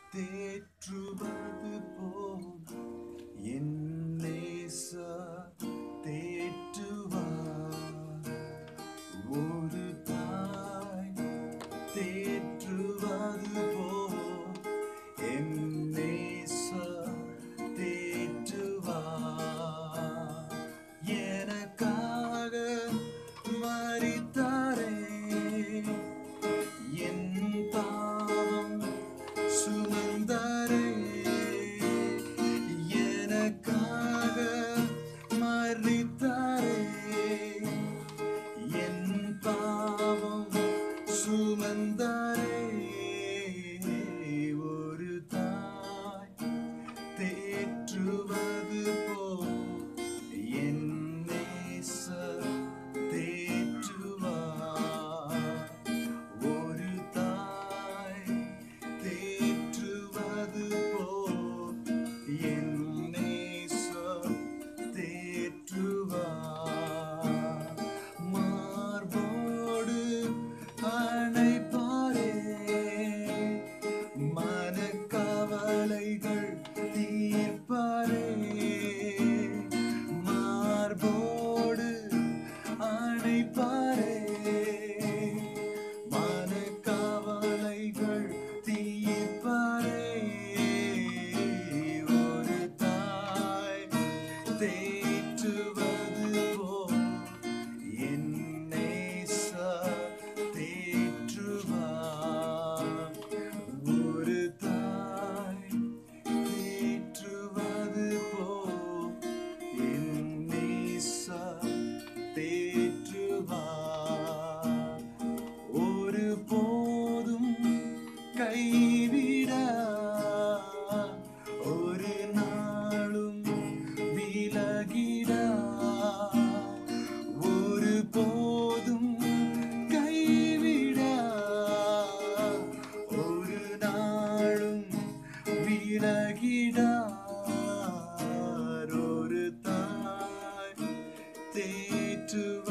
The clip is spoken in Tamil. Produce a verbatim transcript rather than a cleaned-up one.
தேற்றுவது போல் என் நேசர் தேற்றுவார். ஒரு தாய் தேற்றுவது போல் என் நேசர் தேற்றுவார். எனக்காக மரித்தாரே, என் பாவம் சுமந்தாரே. எனக்காக மரித்தாரே, என் பாவம் சுமந்தாரே. ஒரு தாய் தேற்றுவது போல் என் நேசர் தேற்றுவார். ஒரு தாய் தேற்றுவது போல் என் நேசர் தேற்றுவார். மார்போடு அணைப்பாரே, மனக்கவலைகள் தீர்ப்பாரே. மார்போடு அணைப்பாரே, மனக்கவலைகள் தீர்ப்பாரே. ஒரு தாய் தேற்றுவது போல் என் நேசர் தேற்றுவார். ஒரு தாய் தேற்றுவது போல் என் நேசர் தேற்றுவார். ஒரு போதும் கைவிடா, ஒரு நாளும் விலகிடா. ஒரு போதும் கைவிடா, ஒரு நாளும் விலகிடார். ஒரு தாய் தேற்றுவார்.